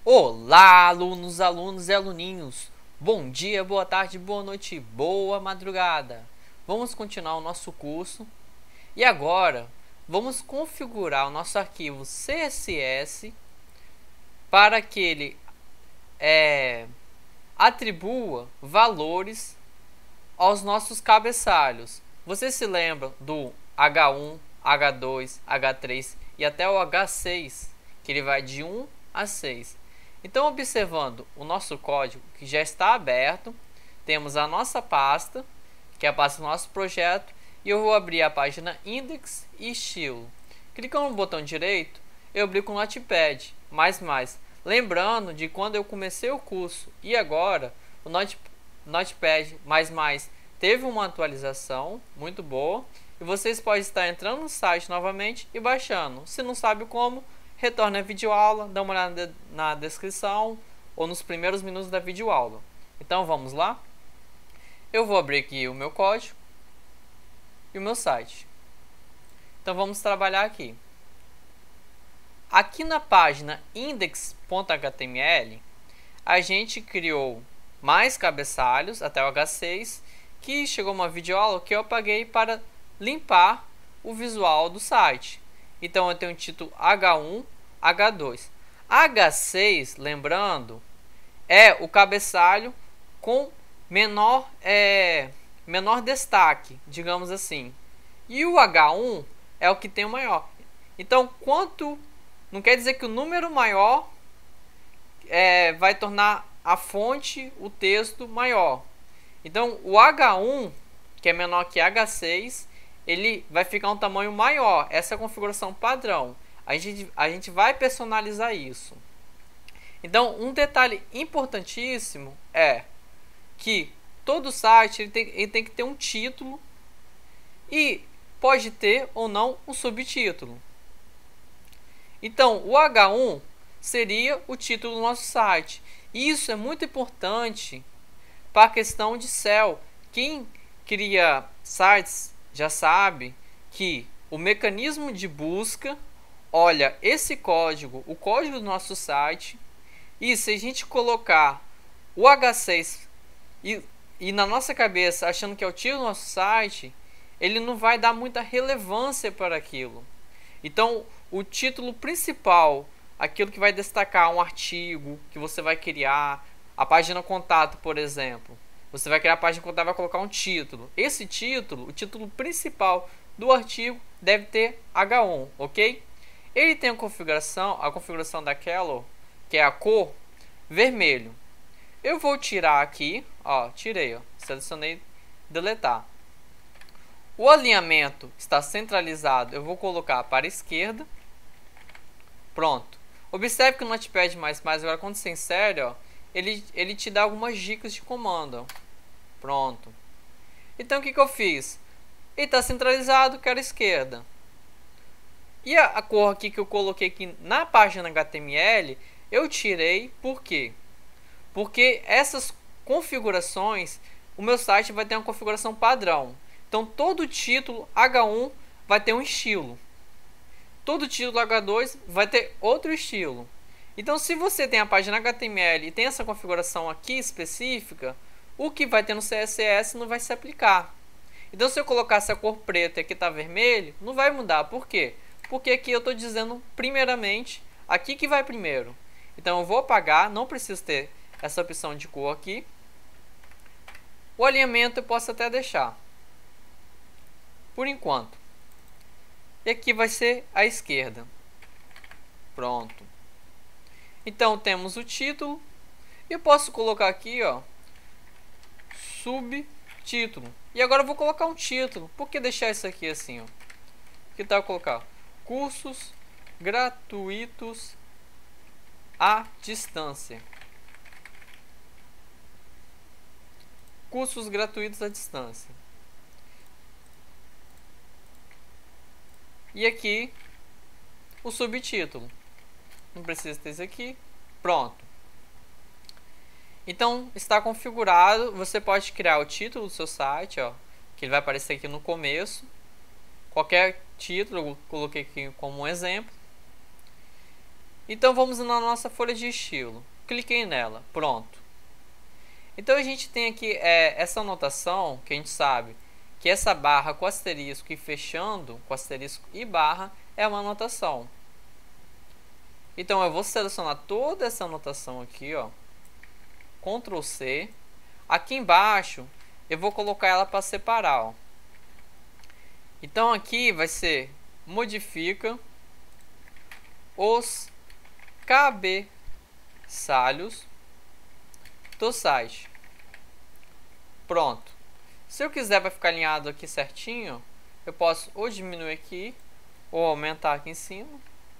Olá, alunos, alunos e aluninhos! Bom dia, boa tarde, boa noite, boa madrugada! Vamos continuar o nosso curso e agora vamos configurar o nosso arquivo CSS para que ele atribua valores aos nossos cabeçalhos. Você se lembra do H1, H2, H3 e até o H6, que ele vai de 1 a 6. Então, observando o nosso código que já está aberto, temos a nossa pasta, que é a pasta do nosso projeto, e eu vou abrir a página Index e Estilo. Clicando no botão direito, eu abri com o Notepad++. Lembrando de quando eu comecei o curso e agora, o Notepad++ teve uma atualização muito boa e vocês podem estar entrando no site novamente e baixando. Se não sabe como, retorne à videoaula, dá uma olhada na descrição ou nos primeiros minutos da videoaula. Então vamos lá? Eu vou abrir aqui o meu código e o meu site. Então vamos trabalhar aqui. Aqui na página index.html, a gente criou mais cabeçalhos até o H6, que chegou uma videoaula que eu apaguei para limpar o visual do site. Então eu tenho o título H1, H2. H6, lembrando, é o cabeçalho com menor destaque, digamos assim. E o H1 é o que tem o maior. Então, não quer dizer que o número maior vai tornar a fonte, o texto maior. Então, o H1, que é menor que H6, ele vai ficar um tamanho maior. Essa é a configuração padrão. A gente vai personalizar isso. Então, um detalhe importantíssimo é que todo site ele tem que ter um título e pode ter ou não um subtítulo. Então, o H1 seria o título do nosso site. Isso é muito importante para a questão de SEO. Quem cria sites já sabe que o mecanismo de busca olha esse código, o código do nosso site, e se a gente colocar o H6 e na nossa cabeça achando que é o título do nosso site, ele não vai dar muita relevância para aquilo. Então, o título principal, aquilo que vai destacar um artigo que você vai criar, a página contato, por exemplo. Você vai criar a página contato e vai colocar um título. Esse título, o título principal do artigo, deve ter H1, ok? Ele tem a configuração daquela, que é a cor vermelho. Eu vou tirar aqui, ó, tirei, ó, selecionei, deletar. O alinhamento está centralizado, eu vou colocar para a esquerda. Pronto. Observe que o Notepad++, agora quando você insere, ó, ele te dá algumas dicas de comando. Ó. Pronto. Então o que eu fiz? Ele está centralizado, quero a esquerda. E a cor aqui que eu coloquei aqui na página HTML, eu tirei, por quê? Porque essas configurações, o meu site vai ter uma configuração padrão. Então todo título H1 vai ter um estilo. Todo título H2 vai ter outro estilo. Então se você tem a página HTML e tem essa configuração aqui específica, o que vai ter no CSS não vai se aplicar. Então se eu colocar essa cor preta e aqui está vermelho, não vai mudar. Por quê? Porque aqui eu estou dizendo primeiramente aqui que vai primeiro. Então eu vou apagar, não preciso ter essa opção de cor aqui. O alinhamento eu posso até deixar por enquanto. E aqui vai ser a esquerda. Pronto. Então temos o título. E eu posso colocar aqui, ó, subtítulo. E agora eu vou colocar um título. Por que deixar isso aqui assim, ó? Que tal eu colocar? Cursos gratuitos à distância. Cursos gratuitos à distância. E aqui o subtítulo. Não precisa ter isso aqui. Pronto. Então está configurado. Você pode criar o título do seu site, ó, que ele vai aparecer aqui no começo. Qualquer título, eu coloquei aqui como um exemplo. Então vamos na nossa folha de estilo. Cliquei nela, pronto. Então a gente tem aqui essa anotação que a gente sabe que essa barra com asterisco e fechando com asterisco e barra é uma anotação. Então eu vou selecionar toda essa anotação aqui, ó, Ctrl C. Aqui embaixo eu vou colocar ela para separar, ó. Então aqui vai ser modifica os cabeçalhos do site. Pronto. Se eu quiser vai ficar alinhado aqui certinho, eu posso ou diminuir aqui ou aumentar aqui em cima.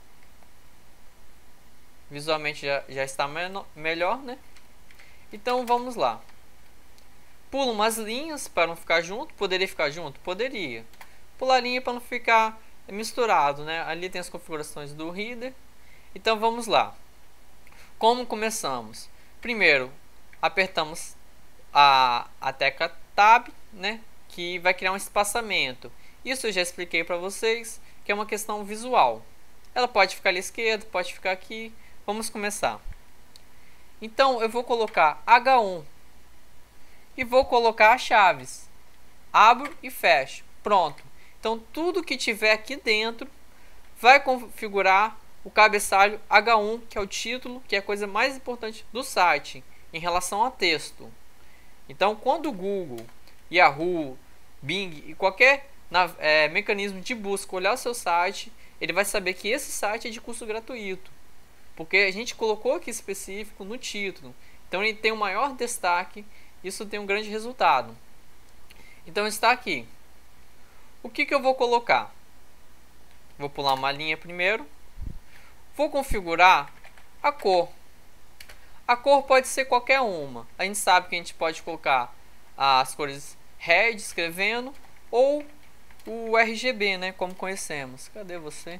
Visualmente já está melhor, né? Então vamos lá. Pulo umas linhas para não ficar junto. Poderia ficar junto? Poderia. Pular linha para não ficar misturado, né? Ali tem as configurações do Reader. Então vamos lá. Como começamos? Primeiro, apertamos a tecla Tab, né? Que vai criar um espaçamento. Isso eu já expliquei para vocês, que é uma questão visual. Ela pode ficar ali à esquerda, pode ficar aqui. Vamos começar. Então eu vou colocar H1 e vou colocar as chaves. Abro e fecho. Pronto. Então tudo que tiver aqui dentro vai configurar o cabeçalho H1, que é o título, que é a coisa mais importante do site em relação a texto. Então quando o Google, Yahoo, Bing e qualquer mecanismo de busca olhar o seu site, ele vai saber que esse site é de curso gratuito, porque a gente colocou aqui específico no título. Então ele tem um maior destaque, isso tem um grande resultado. Então está aqui. O que eu vou colocar? Vou pular uma linha primeiro. Vou configurar a cor. A cor pode ser qualquer uma. A gente sabe que a gente pode colocar as cores red escrevendo ou o RGB, né, como conhecemos. Cadê você?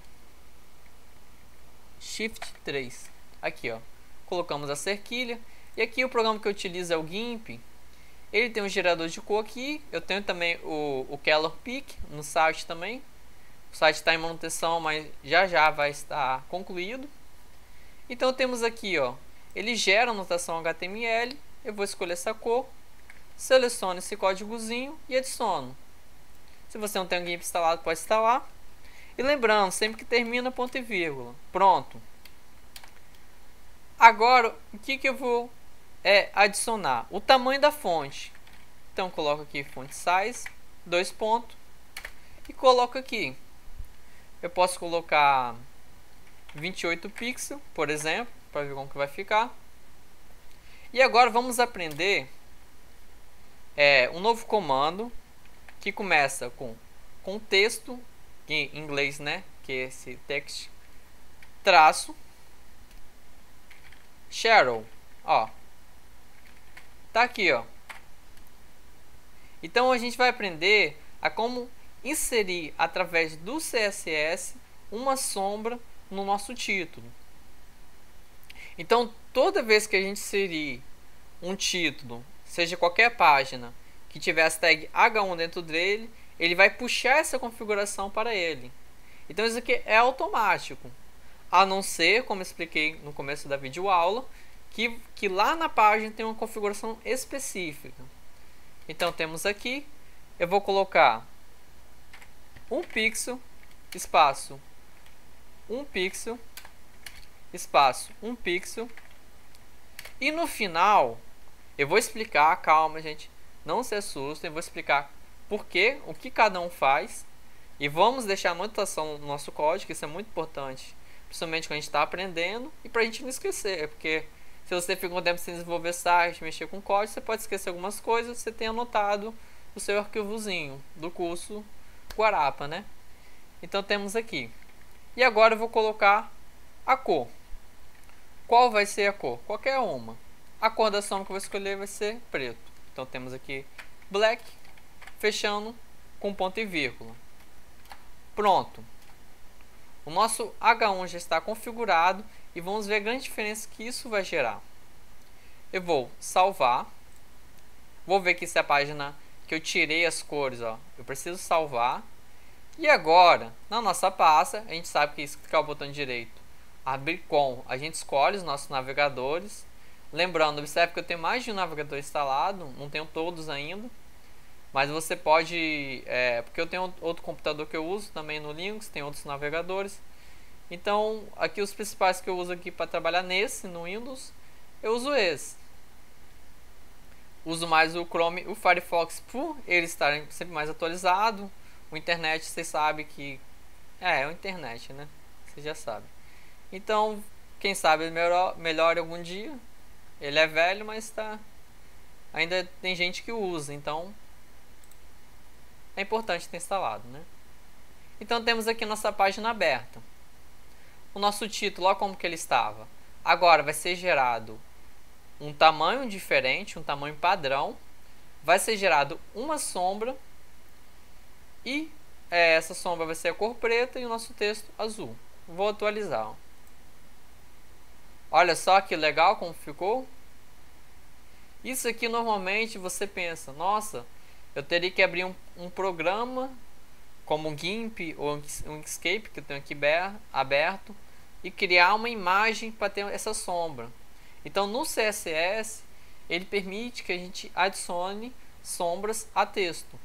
Shift 3. Aqui, ó. Colocamos a cerquilha. E aqui o programa que eu utilizo é o GIMP. Ele tem um gerador de cor aqui. Eu tenho também o Color Pick no site também. O site está em manutenção, mas já vai estar concluído. Então temos aqui, ó, ele gera a notação HTML. Eu vou escolher essa cor, seleciono esse códigozinho e adiciono. Se você não tem o GIMP instalado, pode instalar. E lembrando, sempre que termina, ponto e vírgula. Pronto. Agora, o que eu vou adicionar? O tamanho da fonte. Então, coloco aqui font size, 2 pontos. E coloco aqui. Eu posso colocar 28 pixels, por exemplo, para ver como que vai ficar. E agora vamos aprender um novo comando que começa com texto, em inglês, né? Que é esse text, traço, shadow, ó. Tá aqui, ó. Então a gente vai aprender a como inserir através do CSS uma sombra no nosso título. Então toda vez que a gente inserir um título, seja qualquer página que tiver as tag H1 dentro dele, ele vai puxar essa configuração para ele. Então isso aqui é automático, a não ser, como eu expliquei no começo da videoaula, que lá na página tem uma configuração específica. Então temos aqui, eu vou colocar 1 pixel, espaço 1 pixel, espaço 1 pixel, e no final eu vou explicar, calma gente, não se assustem, eu vou explicar o que cada um faz, e vamos deixar a anotação no nosso código, que isso é muito importante, principalmente quando a gente está aprendendo, e para a gente não esquecer, porque se você fica um tempo sem desenvolver site, mexer com código, você pode esquecer algumas coisas, você tem anotado o seu arquivozinho do curso Guarapa, né? Então temos aqui. E agora eu vou colocar a cor. Qual vai ser a cor? Qualquer uma. A cor da sombra que eu vou escolher vai ser preto. Então temos aqui black, fechando com ponto e vírgula. Pronto. O nosso H1 já está configurado e vamos ver a grande diferença que isso vai gerar. Eu vou salvar. Vou ver que se a página que eu tirei as cores, ó, eu preciso salvar. E agora, na nossa pasta, a gente sabe que clicar o botão direito abrir com, a gente escolhe os nossos navegadores. Lembrando, observe que eu tenho mais de um navegador instalado, não tenho todos ainda. Mas você pode, porque eu tenho outro computador que eu uso também no Linux, tem outros navegadores. Então, aqui os principais que eu uso aqui para trabalhar no Windows, eu uso esse. Uso mais o Chrome, o Firefox, por ele estar sempre mais atualizado. O internet, vocês sabem que é o internet, né? Você já sabe. Então, quem sabe ele melhore algum dia. Ele é velho, mas ainda tem gente que usa, então é importante ter instalado, né? Então temos aqui nossa página aberta. O nosso título, olha como que ele estava. Agora vai ser gerado um tamanho diferente, um tamanho padrão. Vai ser gerado uma sombra e essa sombra vai ser a cor preta e o nosso texto azul. Vou atualizar. Olha só que legal como ficou. Isso aqui normalmente você pensa, nossa, eu teria que abrir um programa como um GIMP ou um Inkscape que eu tenho aqui aberto e criar uma imagem para ter essa sombra. Então no CSS ele permite que a gente adicione sombras a texto.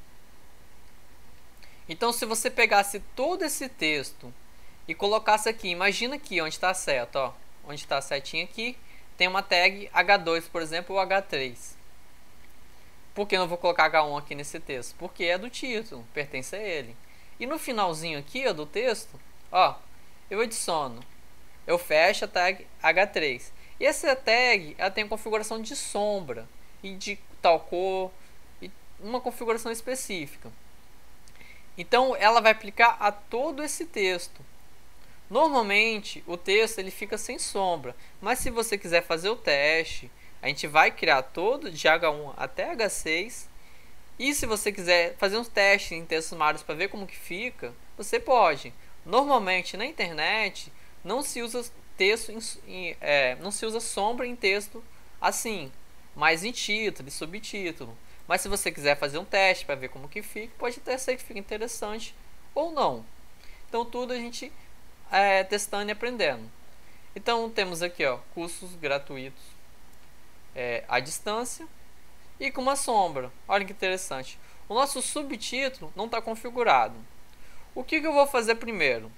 Então se você pegasse todo esse texto e colocasse aqui, imagina aqui onde está a seta, ó, onde está a setinha aqui, tem uma tag H2, por exemplo, ou H3. Por que eu não vou colocar H1 aqui nesse texto? Porque é do título, pertence a ele. E no finalzinho aqui, ó, do texto, ó, eu adiciono, eu fecho a tag H3. E essa tag, ela tem configuração de sombra e de tal cor, e uma configuração específica. Então ela vai aplicar a todo esse texto. Normalmente o texto ele fica sem sombra, mas se você quiser fazer o teste, a gente vai criar todo de H1 até H6. E se você quiser fazer uns testes em textos sumários para ver como que fica, você pode. Normalmente na internet não se usa texto não se usa sombra em texto assim, mas em título e subtítulo. Mas se você quiser fazer um teste para ver como que fica, pode até ser que fique interessante ou não. Então tudo a gente testando e aprendendo. Então temos aqui, ó, cursos gratuitos à distância e com uma sombra. Olha que interessante. O nosso subtítulo não está configurado. O que eu vou fazer primeiro?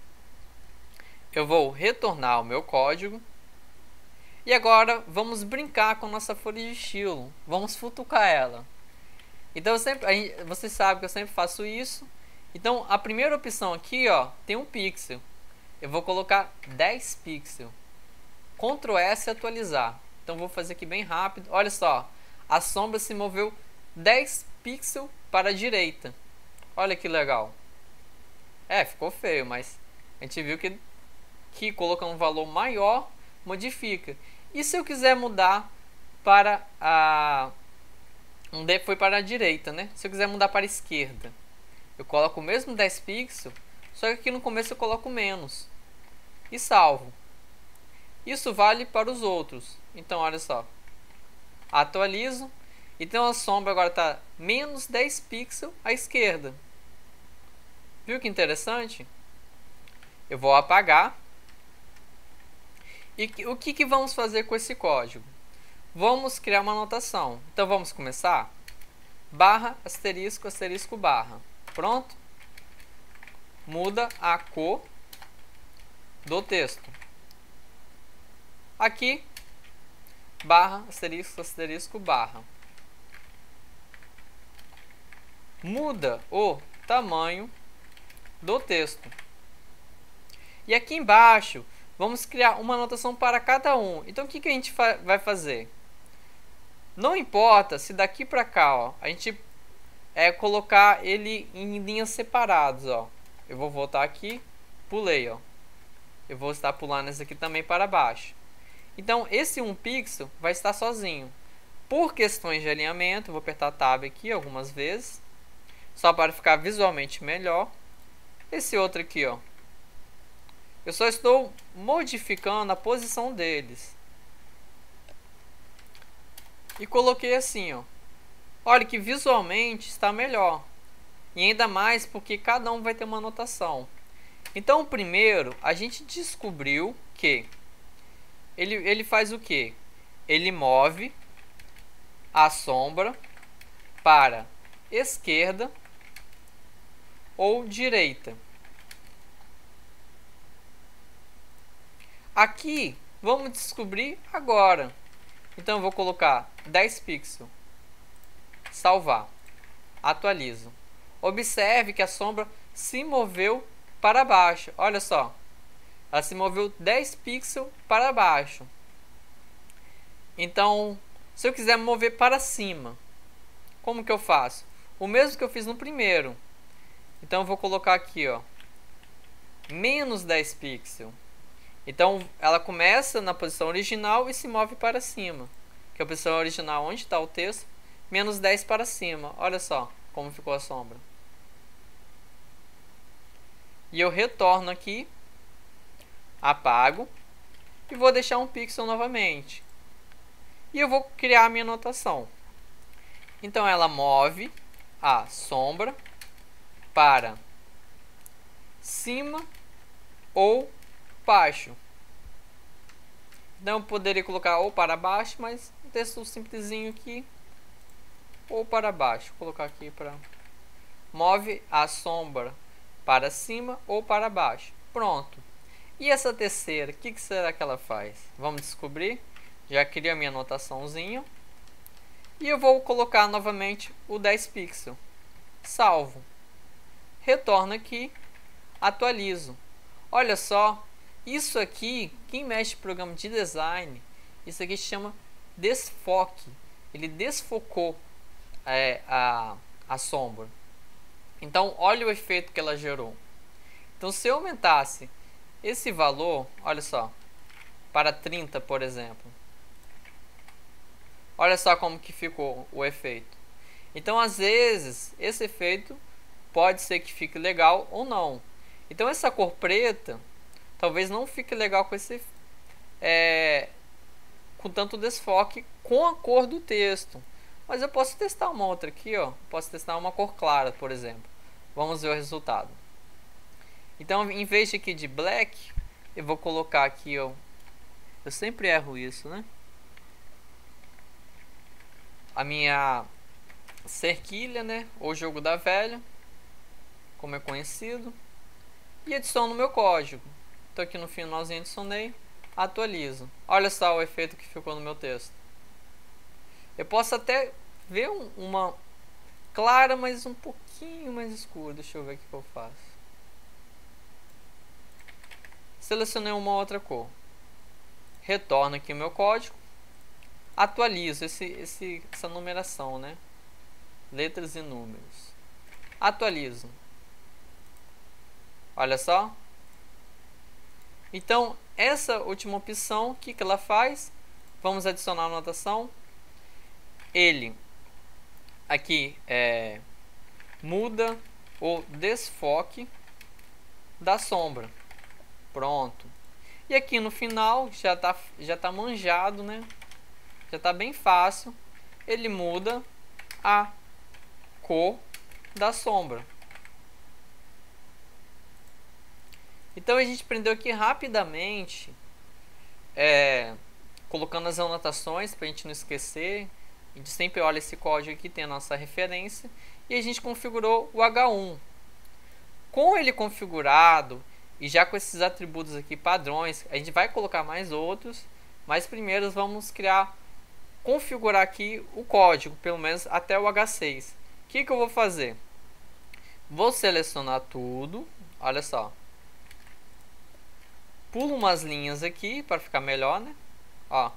Eu vou retornar o meu código e agora vamos brincar com a nossa folha de estilo. Vamos futucar ela. Então vocês sabem que eu sempre faço isso. Então a primeira opção aqui, ó, tem um pixel. Eu vou colocar 10 pixels. Ctrl S e atualizar. Então vou fazer aqui bem rápido. Olha só, a sombra se moveu 10 pixels para a direita. Olha que legal. Ficou feio, mas a gente viu que colocando um valor maior modifica. E se eu quiser mudar para foi para a direita, né? Se eu quiser mudar para a esquerda, eu coloco o mesmo 10 pixels, só que aqui no começo eu coloco menos e salvo. Isso vale para os outros. Então olha só, atualizo. Então a sombra agora está menos 10 pixels à esquerda. Viu que interessante? Eu vou apagar. E o que vamos fazer com esse código? Vamos criar uma anotação. Então vamos começar. Barra, asterisco, asterisco, barra. Pronto. Muda a cor do texto. Aqui, barra, asterisco, asterisco, barra. Muda o tamanho do texto. E aqui embaixo, vamos criar uma anotação para cada um. Então, o que a gente vai fazer? Não importa se daqui para cá, ó, a gente colocar ele em linhas separadas, ó. Eu vou voltar aqui, pulei, ó. Eu vou estar pulando esse aqui também para baixo. Então, esse 1 pixel vai estar sozinho. Por questões de alinhamento, vou apertar Tab aqui algumas vezes, só para ficar visualmente melhor. Esse outro aqui, ó, eu só estou modificando a posição deles. E coloquei assim, ó. Olha que visualmente está melhor. E ainda mais porque cada um vai ter uma anotação. Então, primeiro, a gente descobriu que ele faz o que? Ele move a sombra para esquerda ou direita. Aqui, vamos descobrir agora. Então, eu vou colocar 10 pixels. Salvar. Atualizo. Observe que a sombra se moveu para baixo. Olha só. Ela se moveu 10 pixels para baixo. Então, se eu quiser mover para cima, como que eu faço? O mesmo que eu fiz no primeiro. Então, eu vou colocar aqui, ó, menos 10 pixels. Então, ela começa na posição original e se move para cima. Que é a posição original onde está o texto, menos 10 para cima. Olha só como ficou a sombra. E eu retorno aqui, apago e vou deixar um pixel novamente. E eu vou criar a minha anotação. Então ela move a sombra para cima ou baixo. Então eu poderia colocar ou para baixo, mas um texto simplesinho aqui, ou para baixo. Vou colocar aqui para move a sombra para cima ou para baixo. Pronto. E essa terceira, o que será que ela faz? Vamos descobrir. Já criei a minha anotaçãozinha. E eu vou colocar novamente o 10 pixels. Salvo. Retorno aqui. Atualizo. Olha só. Isso aqui, quem mexe no programa de design, isso aqui se chama desfoque. Ele desfocou a sombra. Então, olha o efeito que ela gerou. Então, se eu aumentasse esse valor, olha só, para 30, por exemplo. Olha só como que ficou o efeito. Então, às vezes, esse efeito pode ser que fique legal ou não. Então, essa cor preta talvez não fique legal com esse com tanto desfoque com a cor do texto. Mas eu posso testar uma outra aqui, ó. Posso testar uma cor clara, por exemplo. Vamos ver o resultado. Então, em vez de aqui de black, eu vou colocar aqui, ó. Eu sempre erro isso, né? A minha cerquilha, né? Ou jogo da velha, como é conhecido. E adiciono no meu código. Então aqui no finalzinho adicionei, atualizo. Olha só o efeito que ficou no meu texto. Eu posso até ver uma clara, mas um pouquinho mais escura. Deixa eu ver o que eu faço. Selecionei uma outra cor. Retorno aqui o meu código. Atualizo essa numeração, né? Letras e números. Atualizo. Olha só. Então, essa última opção, o que ela faz? Vamos adicionar a anotação. Ele aqui muda o desfoque da sombra. Pronto. E aqui no final já tá manjado, né? Já tá bem fácil. Ele muda a cor da sombra. Então a gente aprendeu aqui rapidamente, colocando as anotações para a gente não esquecer. A gente sempre olha esse código aqui, tem a nossa referência. E a gente configurou o H1. Com ele configurado e já com esses atributos aqui padrões, a gente vai colocar mais outros. Mas primeiro vamos configurar aqui o código, pelo menos até o H6. O que eu vou fazer? Vou selecionar tudo. Olha só. Pulo umas linhas aqui para ficar melhor, né? Ó.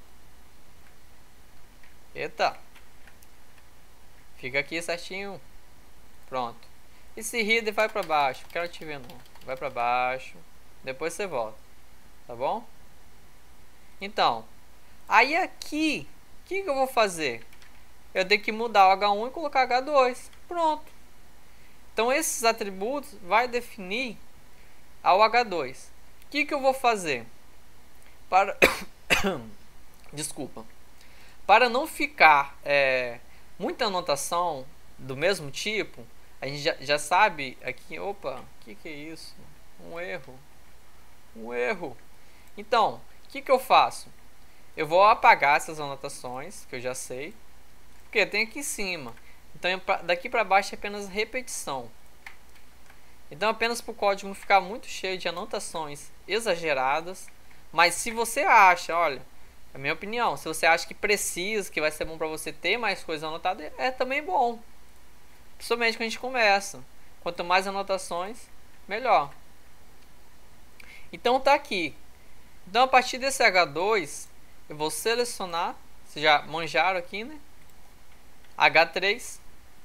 Eita. Fica aqui certinho. Pronto. Esse header vai para baixo. Quero te ver não. Vai para baixo. Depois você volta. Tá bom? Então. Aí aqui. O que eu vou fazer? Eu tenho que mudar o H1 e colocar H2. Pronto. Então esses atributos vai definir ao H2. O que eu vou fazer? Desculpa. Para não ficar muita anotação do mesmo tipo, a gente já sabe aqui. Opa, o que é isso? um erro. Então, o que eu faço? Eu vou apagar essas anotações, que eu já sei, porque tem aqui em cima. Então, daqui para baixo é apenas repetição. Então, apenas para o código não ficar muito cheio de anotações exageradas. Mas se você acha, olha, é a minha opinião, se você acha que precisa, que vai ser bom para você ter mais coisas anotadas, é também bom. Principalmente quando a gente começa. Quanto mais anotações, melhor. Então tá aqui. Então a partir desse H2, eu vou selecionar, vocês já manjaram aqui, né? H3,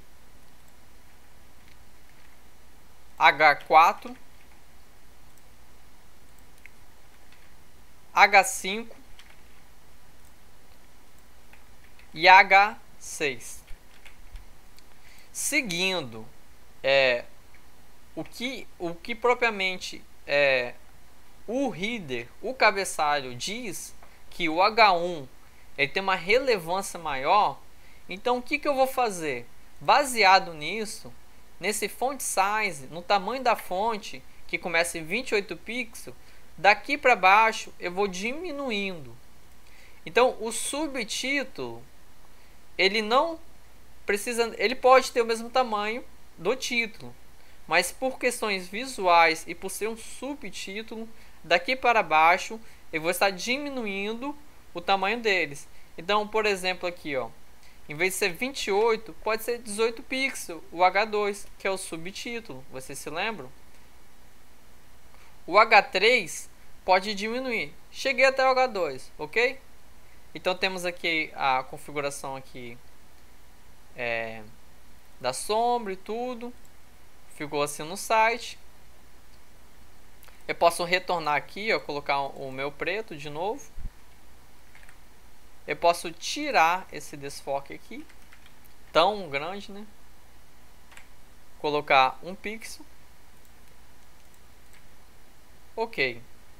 H4, H5 e H6. Seguindo o que propriamente o header, o cabeçalho diz que o H1 ele tem uma relevância maior, então o que eu vou fazer? Baseado nisso, nesse font size, no tamanho da fonte, que começa em 28 pixels, daqui para baixo eu vou diminuindo. Então o subtítulo, ele não precisa, ele pode ter o mesmo tamanho do título, mas por questões visuais e por ser um subtítulo, daqui para baixo eu vou estar diminuindo o tamanho deles. Então, por exemplo, aqui, ó, em vez de ser 28, pode ser 18 pixels, o H2, que é o subtítulo. Vocês se lembram? O H3 pode diminuir. Cheguei até o H2, ok? Então temos aqui a configuração aqui da sombra e tudo. Ficou assim no site. Eu posso retornar aqui, ó, colocar o meu preto de novo. Eu posso tirar esse desfoque aqui, tão grande, né? Colocar um pixel. Ok.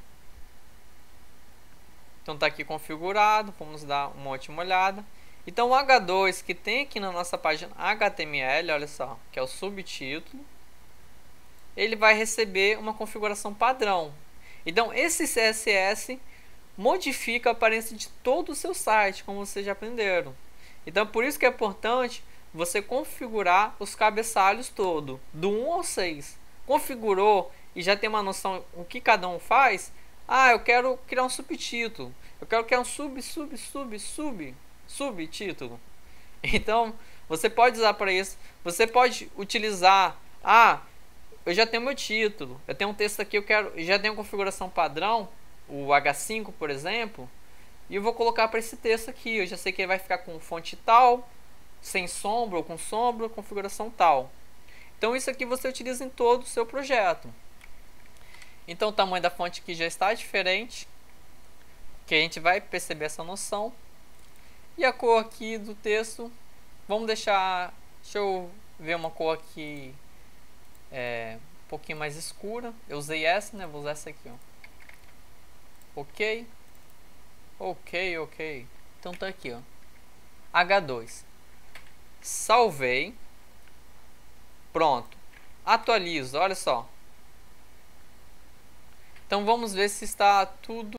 Então tá aqui configurado, vamos dar uma última olhada. Então o H2 que tem aqui na nossa página HTML, olha só, que é o subtítulo, ele vai receber uma configuração padrão. Então esse CSS modifica a aparência de todo o seu site, como vocês já aprenderam. Então por isso que é importante você configurar os cabeçalhos todo, do 1 ao 6. Configurou e já tem uma noção o que cada um faz. Ah, eu quero criar um subtítulo. Eu quero criar um subtítulo. Então, você pode usar para isso. Você pode utilizar, eu já tenho meu título. Eu tenho um texto aqui, já tenho configuração padrão, o H5, por exemplo, e eu vou colocar para esse texto aqui. Eu já sei que ele vai ficar com fonte tal, sem sombra ou com sombra, configuração tal. Então isso aqui você utiliza em todo o seu projeto. Então o tamanho da fonte aqui já está diferente, que a gente vai perceber essa noção. E a cor aqui do texto, vamos deixar, deixa eu ver uma cor aqui um pouquinho mais escura. Eu usei essa, né? Vou usar essa aqui, ó. Ok. Então tá aqui, ó. H2. Salvei. Pronto. Atualizo, olha só. Então vamos ver se está tudo